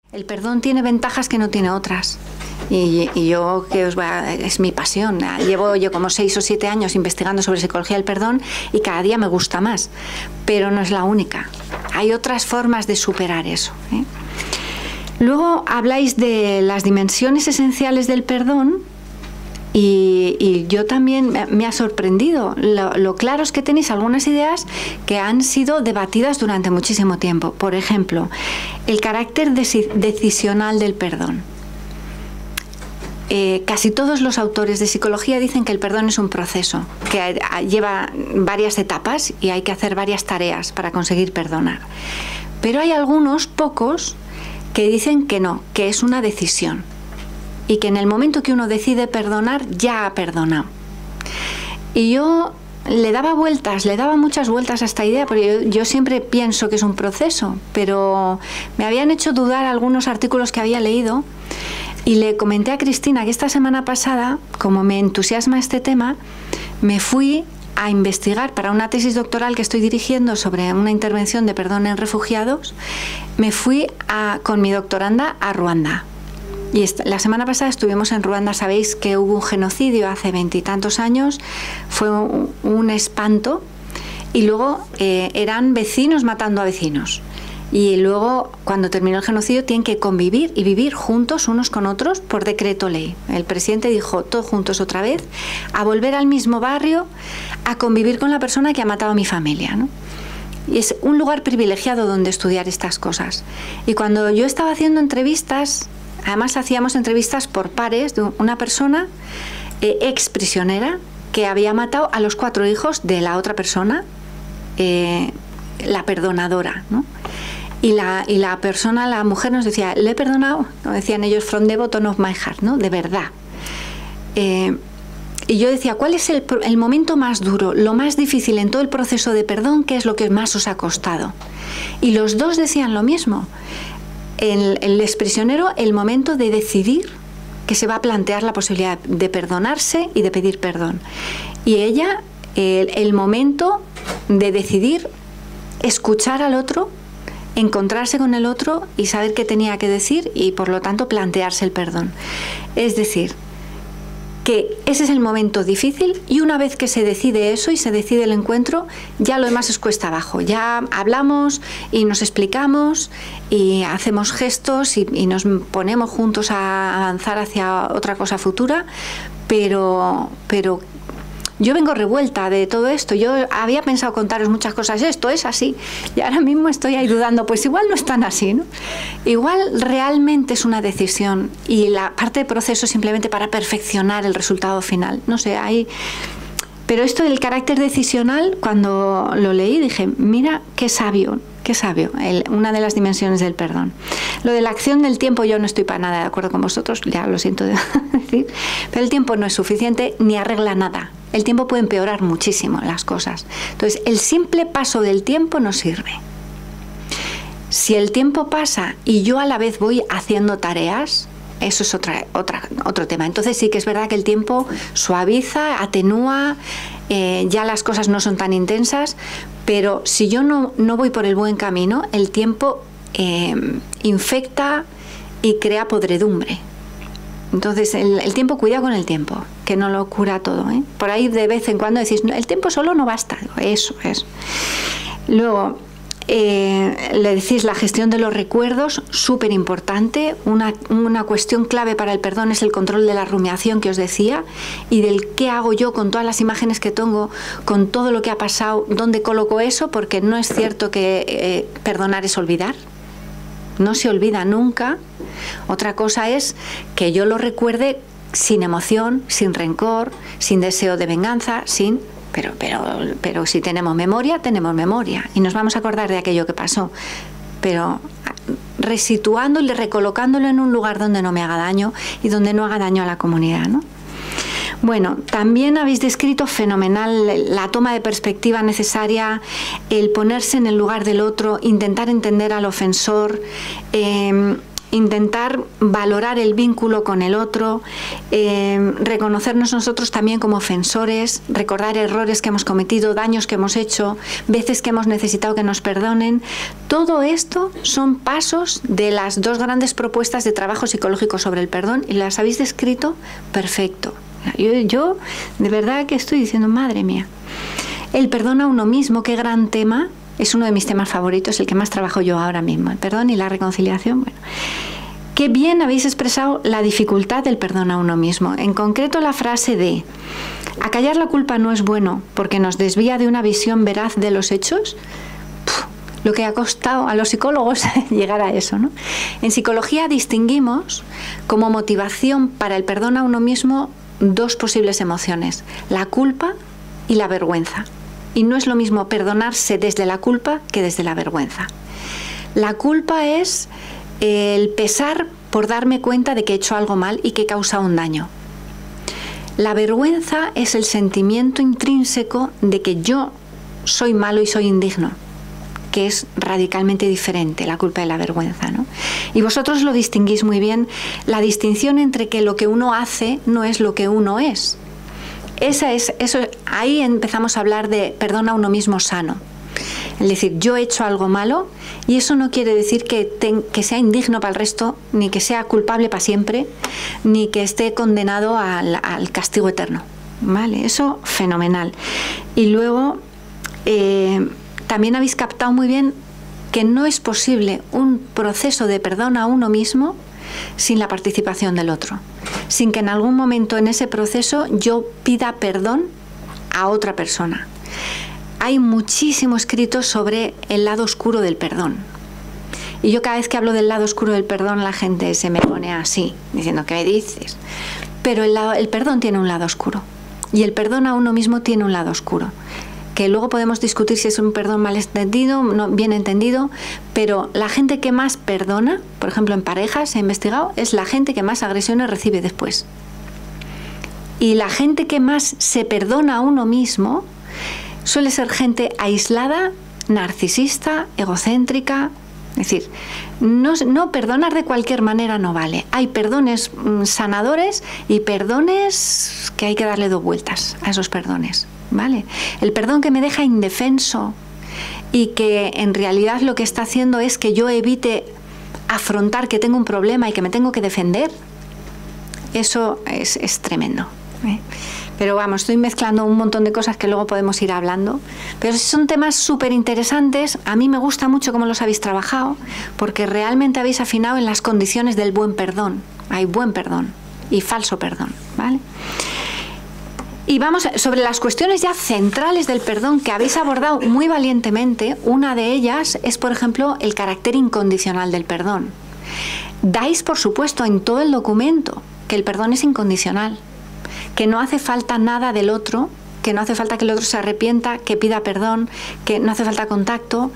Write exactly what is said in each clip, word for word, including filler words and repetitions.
El perdón tiene ventajas que no tiene otras. Y, y yo, que os voy a, es mi pasión. Llevo yo como seis o siete años investigando sobre psicología del perdón y cada día me gusta más. Pero no es la única. Hay otras formas de superar eso, ¿eh? Luego habláis de las dimensiones esenciales del perdón. Y, y yo también me, me ha sorprendido lo, lo claros que tenéis algunas ideas que han sido debatidas durante muchísimo tiempo. Por ejemplo, el carácter decisional del perdón. Eh, casi todos los autores de psicología dicen que el perdón es un proceso, que lleva varias etapas y hay que hacer varias tareas para conseguir perdonar. Pero hay algunos, pocos, que dicen que no, que es una decisión. Y que en el momento que uno decide perdonar, ya ha perdonado. Y yo le daba vueltas, le daba muchas vueltas a esta idea, porque yo, yo siempre pienso que es un proceso, pero me habían hecho dudar algunos artículos que había leído, y le comenté a Cristina que esta semana pasada, como me entusiasma este tema, me fui a investigar para una tesis doctoral que estoy dirigiendo sobre una intervención de perdón en refugiados. Me fui a, con mi doctoranda a Ruanda. Y la semana pasada estuvimos en Ruanda. Sabéis que hubo un genocidio hace veintitantos años, fue un, un espanto, y luego eh, eran vecinos matando a vecinos. Y luego, cuando terminó el genocidio, tienen que convivir y vivir juntos unos con otros por decreto ley. El presidente dijo, todos juntos otra vez, a volver al mismo barrio, a convivir con la persona que ha matado a mi familia, ¿no? Y es un lugar privilegiado donde estudiar estas cosas. Y cuando yo estaba haciendo entrevistas, además hacíamos entrevistas por pares de una persona eh, ex prisionera que había matado a los cuatro hijos de la otra persona, eh, la perdonadora, ¿no? Y la, y la persona, la mujer nos decía, le he perdonado, como decían ellos, from the bottom of my heart, ¿no? De verdad. Eh, y yo decía, ¿cuál es el, el momento más duro, lo más difícil en todo el proceso de perdón? ¿Qué es lo que más os ha costado? Y los dos decían lo mismo. El, el exprisionero, el momento de decidir que se va a plantear la posibilidad de perdonarse y de pedir perdón. Y ella, el, el momento de decidir escuchar al otro, encontrarse con el otro y saber qué tenía que decir y por lo tanto plantearse el perdón. Es decir, que ese es el momento difícil, y una vez que se decide eso y se decide el encuentro, ya lo demás es cuesta abajo. Ya hablamos y nos explicamos y hacemos gestos y, y nos ponemos juntos a avanzar hacia otra cosa futura, pero, pero yo vengo revuelta de todo esto. Yo había pensado contaros muchas cosas, esto es así, y ahora mismo estoy ahí dudando, pues igual no es tan así, ¿no? Igual realmente es una decisión y la parte del proceso simplemente para perfeccionar el resultado final. No sé, hay... Pero esto del carácter decisional, cuando lo leí dije, mira qué sabio, qué sabio, el, una de las dimensiones del perdón. Lo de la acción del tiempo, yo no estoy para nada de acuerdo con vosotros, ya lo siento decir, pero el tiempo no es suficiente ni arregla nada. El tiempo puede empeorar muchísimo las cosas. Entonces, el simple paso del tiempo no sirve. Si el tiempo pasa y yo a la vez voy haciendo tareas, eso es otra, otra, otro tema. Entonces sí que es verdad que el tiempo suaviza, atenúa, eh, ya las cosas no son tan intensas, pero si yo no, no voy por el buen camino, el tiempo eh, infecta y crea podredumbre. Entonces el, el tiempo, cuidado con el tiempo, que no lo cura todo, ¿eh? Por ahí de vez en cuando decís, no, el tiempo solo no basta. Eso es. Luego, Eh, le decís la gestión de los recuerdos, súper importante. Una, una cuestión clave para el perdón es el control de la rumiación que os decía, y del qué hago yo con todas las imágenes que tengo, con todo lo que ha pasado, dónde coloco eso, porque no es cierto que eh, perdonar es olvidar. No se olvida nunca. Otra cosa es que yo lo recuerde sin emoción, sin rencor, sin deseo de venganza, sin... Pero, pero, pero si tenemos memoria, tenemos memoria y nos vamos a acordar de aquello que pasó, pero resituándolo y recolocándolo en un lugar donde no me haga daño y donde no haga daño a la comunidad, ¿no? Bueno, también habéis descrito fenomenal la toma de perspectiva necesaria, el ponerse en el lugar del otro, intentar entender al ofensor, eh, intentar valorar el vínculo con el otro, eh, reconocernos nosotros también como ofensores, recordar errores que hemos cometido, daños que hemos hecho, veces que hemos necesitado que nos perdonen. Todo esto son pasos de las dos grandes propuestas de trabajo psicológico sobre el perdón y las habéis descrito perfecto. Yo, yo de verdad que estoy diciendo, madre mía, el perdón a uno mismo, qué gran tema. Es uno de mis temas favoritos, el que más trabajo yo ahora mismo. El perdón y la reconciliación. Bueno, qué bien habéis expresado la dificultad del perdón a uno mismo. En concreto la frase de acallar la culpa no es bueno porque nos desvía de una visión veraz de los hechos. Puf, lo que ha costado a los psicólogos llegar a eso, ¿no? En psicología distinguimos como motivación para el perdón a uno mismo dos posibles emociones, la culpa y la vergüenza. Y no es lo mismo perdonarse desde la culpa que desde la vergüenza. La culpa es el pesar por darme cuenta de que he hecho algo mal y que he causado un daño. La vergüenza es el sentimiento intrínseco de que yo soy malo y soy indigno, que es radicalmente diferente la culpa y la vergüenza, ¿no? Y vosotros lo distinguís muy bien, la distinción entre que lo que uno hace no es lo que uno es. Esa es, eso, ahí empezamos a hablar de perdón a uno mismo sano. Es decir, yo he hecho algo malo y eso no quiere decir que, ten, que sea indigno para el resto, ni que sea culpable para siempre, ni que esté condenado al, al castigo eterno. ¿Vale? Eso, fenomenal. Y luego, eh, también habéis captado muy bien que no es posible un proceso de perdón a uno mismo sin la participación del otro, sin que en algún momento en ese proceso yo pida perdón a otra persona. Hay muchísimo escrito sobre el lado oscuro del perdón. Y yo cada vez que hablo del lado oscuro del perdón, la gente se me pone así, diciendo, ¿qué me dices? Pero el, lado, el perdón tiene un lado oscuro. Y el perdón a uno mismo tiene un lado oscuro. Que luego podemos discutir si es un perdón mal entendido, no, bien entendido, pero la gente que más perdona, por ejemplo en parejas, se ha investigado, es la gente que más agresiones recibe después. Y la gente que más se perdona a uno mismo suele ser gente aislada, narcisista, egocéntrica. Es decir, no, no perdonar de cualquier manera no vale. Hay perdones mm, sanadores y perdones que hay que darle dos vueltas a esos perdones. ¿Vale? El perdón que me deja indefenso y que en realidad lo que está haciendo es que yo evite afrontar que tengo un problema y que me tengo que defender, eso es, es tremendo, ¿eh? Pero vamos, estoy mezclando un montón de cosas que luego podemos ir hablando, pero son temas súper interesantes. A mí me gusta mucho cómo los habéis trabajado porque realmente habéis afinado en las condiciones del buen perdón. Hay buen perdón y falso perdón, ¿vale? Y vamos sobre las cuestiones ya centrales del perdón que habéis abordado muy valientemente. Una de ellas es, por ejemplo, el carácter incondicional del perdón. Dais, por supuesto, en todo el documento que el perdón es incondicional, que no hace falta nada del otro, que no hace falta que el otro se arrepienta, que pida perdón, que no hace falta contacto.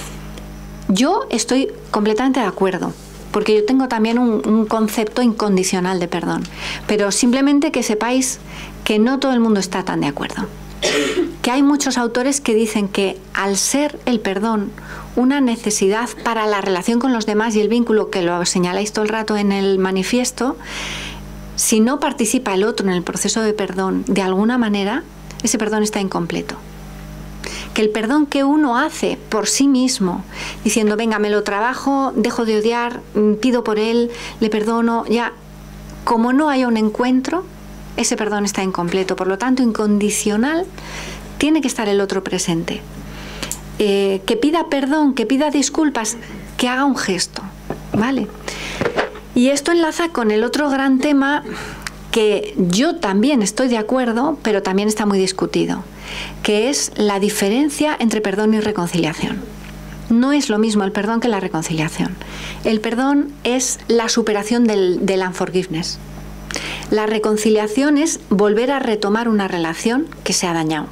Yo estoy completamente de acuerdo, porque yo tengo también un, un concepto incondicional de perdón, pero simplemente que sepáis que no todo el mundo está tan de acuerdo. Que hay muchos autores que dicen que al ser el perdón una necesidad para la relación con los demás y el vínculo, que lo señaláis todo el rato en el manifiesto, si no participa el otro en el proceso de perdón de alguna manera, ese perdón está incompleto. Que el perdón que uno hace por sí mismo, diciendo, venga, me lo trabajo, dejo de odiar, pido por él, le perdono, ya, como no haya un encuentro, ese perdón está incompleto. Por lo tanto, incondicional, tiene que estar el otro presente. Eh, que pida perdón, que pida disculpas, que haga un gesto, ¿vale? Y esto enlaza con el otro gran tema que yo también estoy de acuerdo, pero también está muy discutido, que es la diferencia entre perdón y reconciliación. No es lo mismo el perdón que la reconciliación. El perdón es la superación del, del unforgiveness. La reconciliación es volver a retomar una relación que se ha dañado.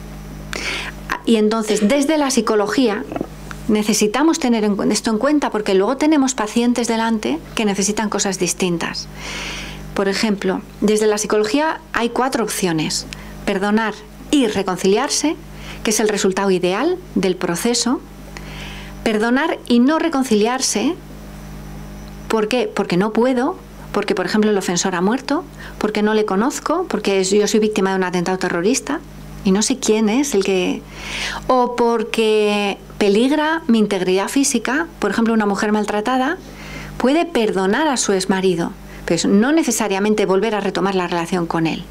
Y entonces, desde la psicología, necesitamos tener esto en cuenta porque luego tenemos pacientes delante que necesitan cosas distintas. Por ejemplo, desde la psicología hay cuatro opciones. Perdonar y reconciliarse, que es el resultado ideal del proceso. Perdonar y no reconciliarse, ¿Por qué? Porque no puedo, porque por ejemplo el ofensor ha muerto, porque no le conozco, porque yo soy víctima de un atentado terrorista y no sé quién es el que... O porque peligra mi integridad física, por ejemplo una mujer maltratada puede perdonar a su exmarido, pero no necesariamente volver a retomar la relación con él.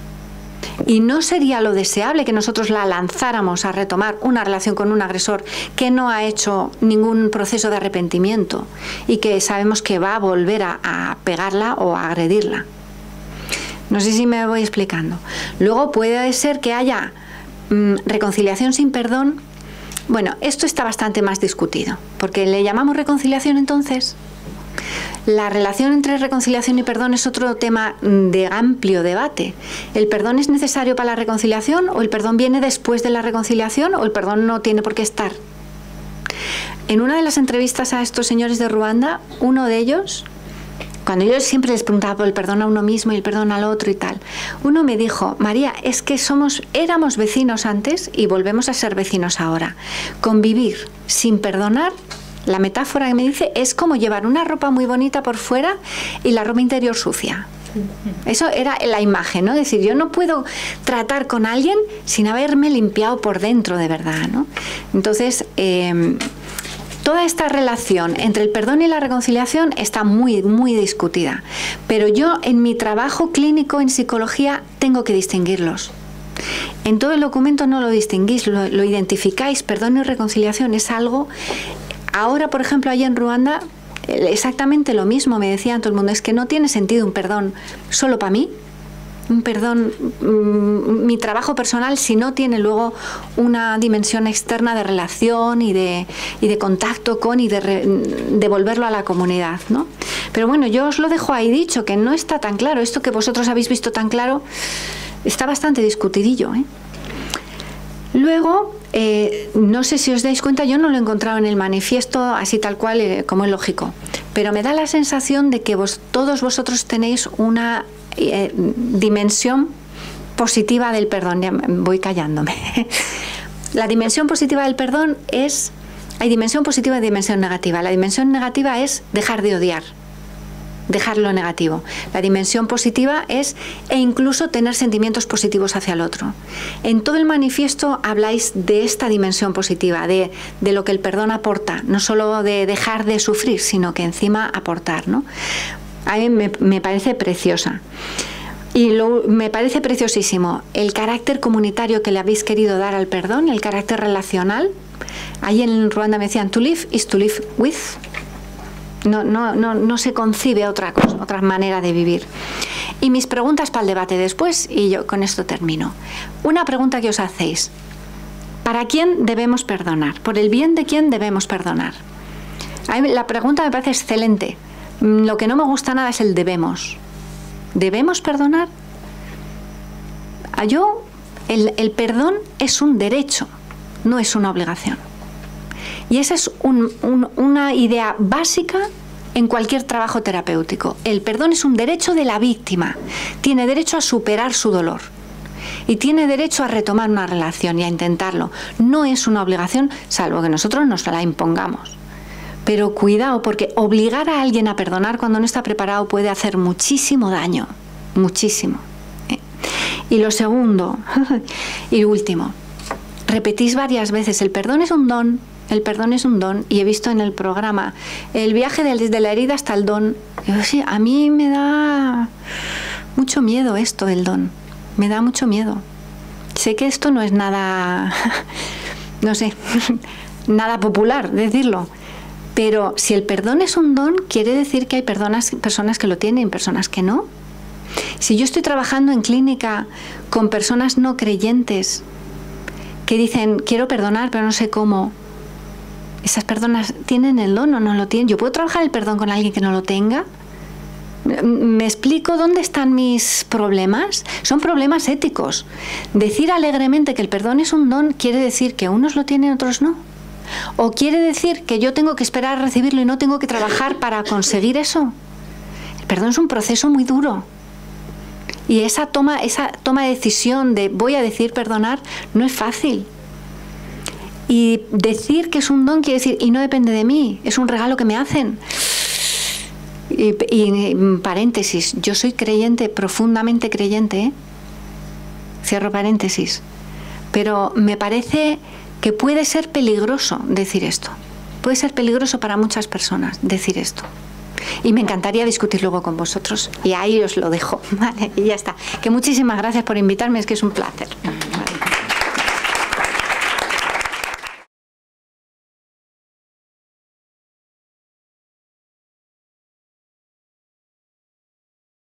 Y no sería lo deseable que nosotros la lanzáramos a retomar una relación con un agresor que no ha hecho ningún proceso de arrepentimiento y que sabemos que va a volver a, a pegarla o a agredirla. No sé si me voy explicando. Luego puede ser que haya mmm, reconciliación sin perdón. Bueno, esto está bastante más discutido, porque le llamamos reconciliación entonces. La relación entre reconciliación y perdón es otro tema de amplio debate. ¿El perdón es necesario para la reconciliación o el perdón viene después de la reconciliación o el perdón no tiene por qué estar? En una de las entrevistas a estos señores de Ruanda, uno de ellos, cuando yo siempre les preguntaba por el perdón a uno mismo y el perdón al otro y tal, uno me dijo: María, es que somos, éramos vecinos antes y volvemos a ser vecinos ahora. Convivir sin perdonar, la metáfora que me dice, es como llevar una ropa muy bonita por fuera y la ropa interior sucia. Eso era la imagen, ¿no? Es decir, yo no puedo tratar con alguien sin haberme limpiado por dentro de verdad, ¿no? Entonces, eh, toda esta relación entre el perdón y la reconciliación está muy, muy discutida. Pero yo, en mi trabajo clínico en psicología, tengo que distinguirlos. En todo el documento no lo distinguís, lo, lo identificáis. Perdón y reconciliación es algo... Ahora, por ejemplo, allí en Ruanda, exactamente lo mismo me decían todo el mundo, es que no tiene sentido un perdón solo para mí, un perdón, mmm, mi trabajo personal, si no tiene luego una dimensión externa de relación y de, y de contacto con y de re, devolverlo a la comunidad, ¿no? Pero bueno, yo os lo dejo ahí dicho, que no está tan claro, esto que vosotros habéis visto tan claro, está bastante discutidillo, ¿eh? Luego, eh, no sé si os dais cuenta, yo no lo he encontrado en el manifiesto así tal cual eh, como es lógico, pero me da la sensación de que vos, todos vosotros tenéis una eh, dimensión positiva del perdón. Ya voy callándome. La dimensión positiva del perdón es... Hay dimensión positiva y dimensión negativa. La dimensión negativa es dejar de odiar, dejar lo negativo. La dimensión positiva es e incluso tener sentimientos positivos hacia el otro. En todo el manifiesto habláis de esta dimensión positiva, de, de lo que el perdón aporta, no solo de dejar de sufrir, sino que encima aportar, ¿no? A mí me, me parece preciosa. Y lo, me parece preciosísimo el carácter comunitario que le habéis querido dar al perdón, el carácter relacional. Ahí en Ruanda me decían, to live is to live with. No, no, no, no se concibe otra cosa, otra manera de vivir. Y mis preguntas para el debate después, y yo con esto termino. Una pregunta que os hacéis. ¿Para quién debemos perdonar? ¿Por el bien de quién debemos perdonar? A mí la pregunta me parece excelente. Lo que no me gusta nada es el debemos. ¿Debemos perdonar? Yo, el, el perdón es un derecho, no es una obligación. Y esa es un, un, una idea básica en cualquier trabajo terapéutico. El perdón es un derecho de la víctima. Tiene derecho a superar su dolor. Y tiene derecho a retomar una relación y a intentarlo. No es una obligación, salvo que nosotros nos la impongamos. Pero cuidado, porque obligar a alguien a perdonar cuando no está preparado puede hacer muchísimo daño. Muchísimo. ¿Eh? Y lo segundo, y último, repetís varias veces, el perdón es un don. El perdón es un don, y he visto en el programa el viaje desde la herida hasta el don. Yo, sí, a mí me da mucho miedo esto del don, me da mucho miedo. Sé que esto no es nada, no sé, nada popular decirlo, pero si el perdón es un don, quiere decir que hay personas, personas que lo tienen y personas que no. Si yo estoy trabajando en clínica con personas no creyentes que dicen, quiero perdonar, pero no sé cómo, ¿esas personas tienen el don o no lo tienen? ¿Yo puedo trabajar el perdón con alguien que no lo tenga? ¿Me explico dónde están mis problemas? Son problemas éticos. Decir alegremente que el perdón es un don quiere decir que unos lo tienen y otros no. ¿O quiere decir que yo tengo que esperar a recibirlo y no tengo que trabajar para conseguir eso? El perdón es un proceso muy duro. Y esa toma, esa toma de decisión de voy a decir perdonar no es fácil. Y decir que es un don quiere decir, y no depende de mí, es un regalo que me hacen. Y, y paréntesis, yo soy creyente, profundamente creyente, ¿eh? Cierro paréntesis, pero me parece que puede ser peligroso decir esto. Puede ser peligroso para muchas personas decir esto. Y me encantaría discutir luego con vosotros. Y ahí os lo dejo, ¿vale? Y ya está. Que muchísimas gracias por invitarme, es que es un placer.